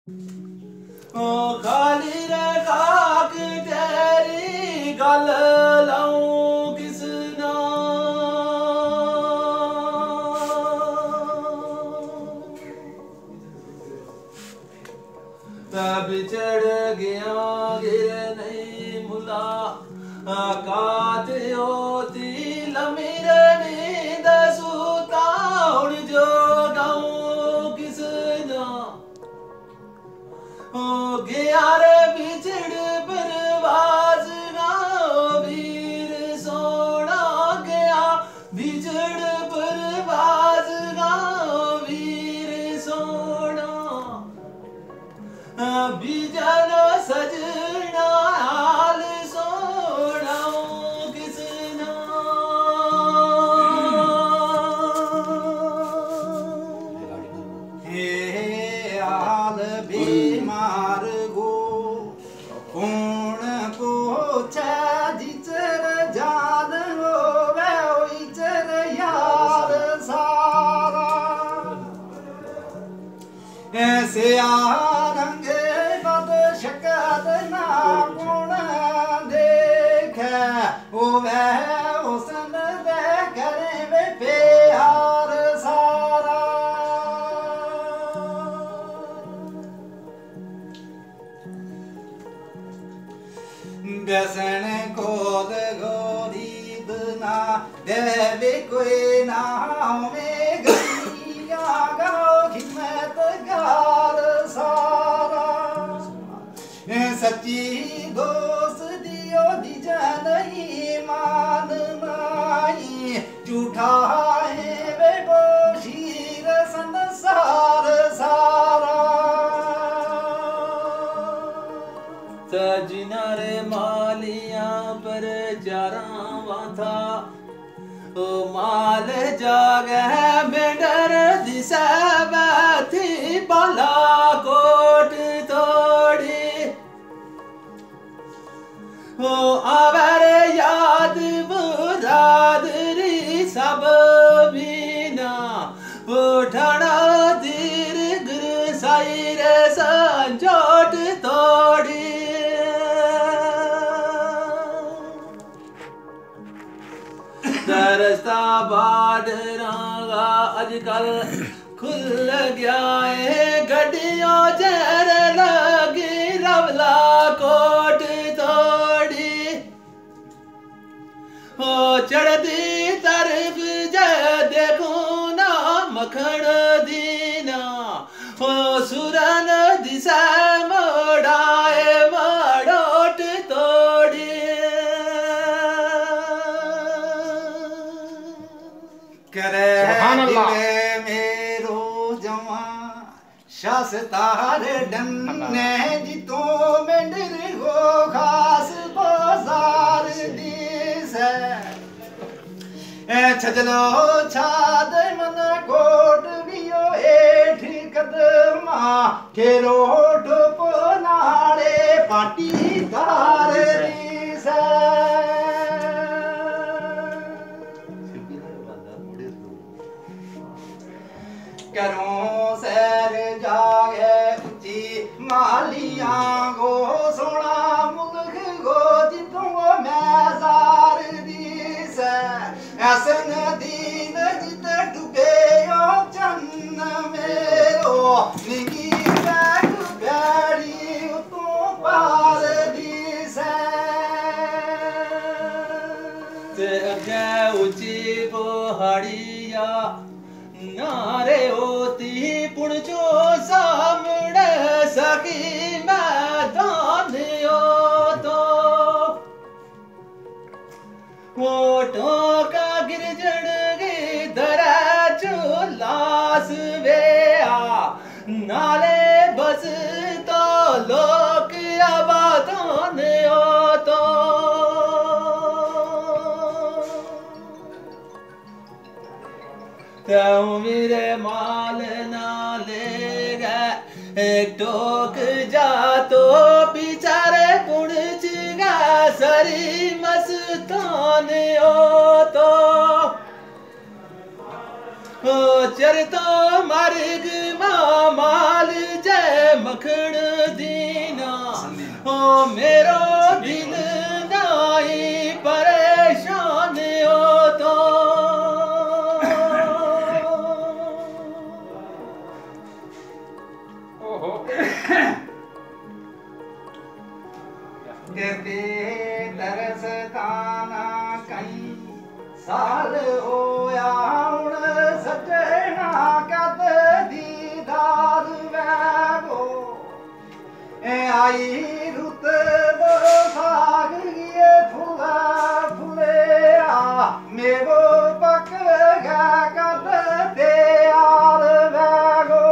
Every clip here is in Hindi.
ओ खाली रे खाक तेरी गल लाऊं किस तब चढ़ गया गिर नहीं मुला कात होती लमीर नींद सूता उड़ जो गाऊं किस ना हो गया रे बिछड़ परवाज ना वीर सोना गया बिछड़ परवाज ना वीर सोना बिजन सजना हाल सोना किसना हे आल बीमार गो कौन को जिचर जान होवे ओइचर यार सारा ऐसे आरंगे बद शकत ना गुण देखे ओवे हुसन दे करे वे प्यार सारा व्यसन खोद गोरी बना देवे कोई ना में गलिया गाओ हिम्मत गार सारा सच्ची दोस्तियों दी नहीं मान माई झूठा है वे बोशीर संसार सारा सजना रे मालियां पर चारां था ओ माल जाग है मेडर दिशा बैठी बाला कोट तोड़ी ओ आवर याद बुरादरी सब बीना उठना दीर गुरु साईर संजोट तोड़ी दरस्ता बाडरागा अजकल खुल गया है गड्डियों जर लगी रवला कोट तोड़ी हो चढ़ती तरफ जे देखो ना मखण दीना हो सुरन दिशा मोड़ाए मड़ोट तोड़ी करे दिले मेरो जवा शास्तार डन्ने जितो मेंडर हो खास बाजार दिस ए छजलो छाद मन कोट बियो एठ कदमा खेरो ठोप नाले पाटी तार दिस करो सैर जागे ऊंची मालियां गो सोना मुल्क गो जितों मैजार दीस ऐसन दीन जित डूबे ओ चन्न मेरो निगी बैठ बैड़ी उतों पार दीस ते अगे ऊंची पहाड़िया नारे होती पुणचो सामने सकी मैदान हो तो ओठों का गिरजण की दरा चुलास वे नाले बस तो लोक आबादान हो तो मेरे माल ना ले गए एक टोक जा तो बिचारे पुणच गा सरी मस्तान हो तो चरतो मार्ग दा माल जय मखण दीना ओ मेरो दिल नाई परेशान हो तो कहते तरस ताना कहीं साल होया हुण सजना कद दीदार वैगो आई रुत वो साग गिए फुला फुले आ मेगो पक गा कद दे आर वैगो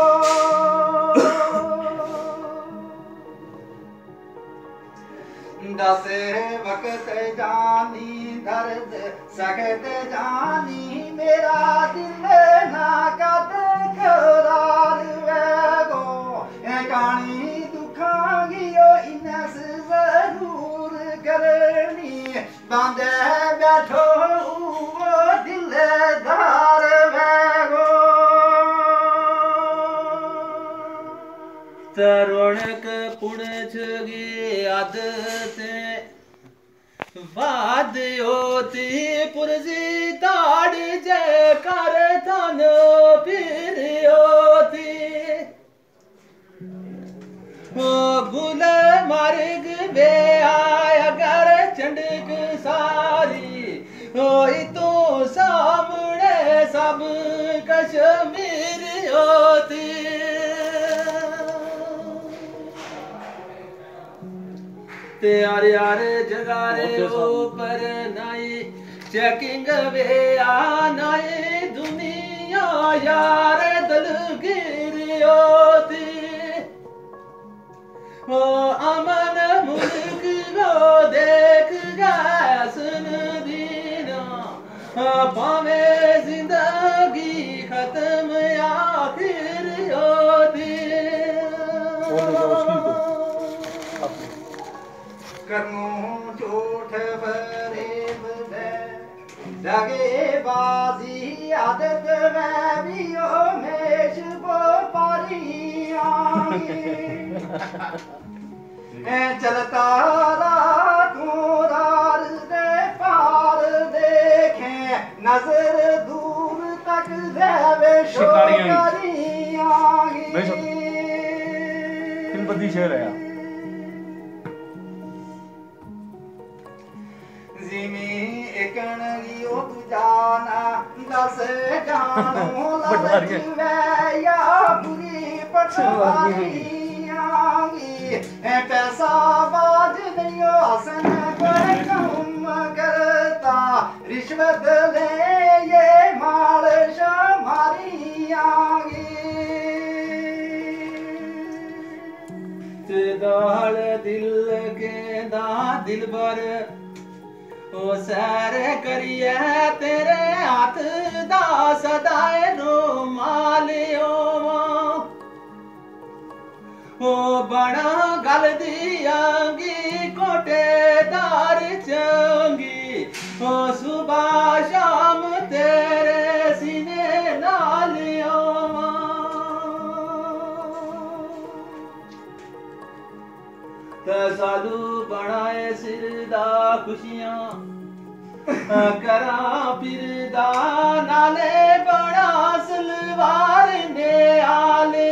दस वक्त जानी दर्द सखत जानी मेरा दिल ना कद करार वैगो कानी दुखांगियो इनस जरूर करनी बांधे बैठो वो दिलदार वैगो तरुणक पुणछ गी आदते वाद होती पुरजी ताड़ जय कर थन फिर होती ओ गुल मार्ग बे आय अगर चंडक सारी होई तो सामने सब कश्मीर होती यार यार जगारे ऊपर नाई चेकिंग वे आ नाई दुनिया यार दलगीर होती ओ अमन मुल्क को देख गैसन दीना पावे जिंदगी खत्म आखिर होती करनू झूठ फरेब दे लगे बाजी आदत में भी ओ मेश वो पारी चलता रातों रात दे पार देखे नजर दूर तक देवे शिकारियां किन बदी शेर है जिमी एकन रियो जाना दस जानो ललच वे या बुरी पटवारी आगी पैसा बाज दियो हसन कोई काम करता रिश्वत ले ये माल शमारी आगी दाल दिल के दा दिल भर ओ सैर करिए तेरे हाथ दा सदाए रुमाल ओ बड़ा गल दियांगी कोटेदार चंगी ओ सुबह शाम तेरे सीने नाल सालू बनाए सिरदा खुशियां करा फिरदा नाले बड़ा सलवार ने आले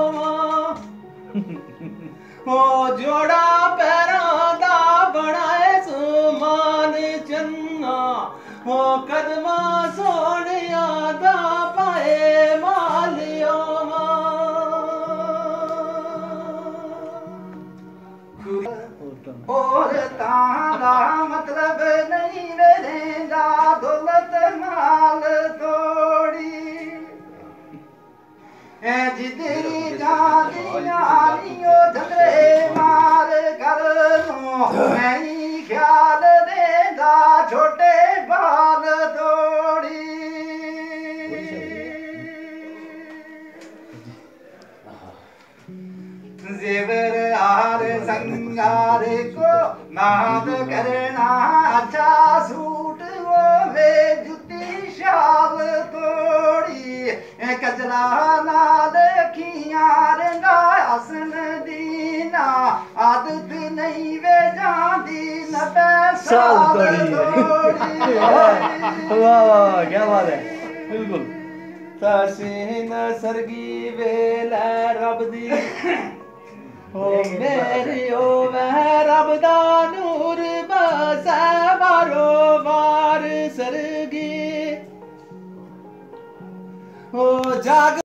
ओ जोड़ा पैरां दा बनाए सुमान चन्ना ओ कदमा सोनिया दा पाए मालियो और तारा मतलब नहीं रहेगा दौलत माल थोड़ी जिदरी जानियो झगड़े मार कर लो नहीं ख्याल देगा छोटे बाल थोड़ी जेवर हार संगार को नाद करना अच्छा सूट वो वे जुती शाल तोड़ी कजरा नाद अखियां रंगा हसन दीना आदत नहीं वे जाती न पैसा वाह वाह क्या बात है बिल्कुल तसीन सरगी वेला रब दी ओ मेरी ओ वह रब दा नूर बसा बारो बार सरगी ओ जाग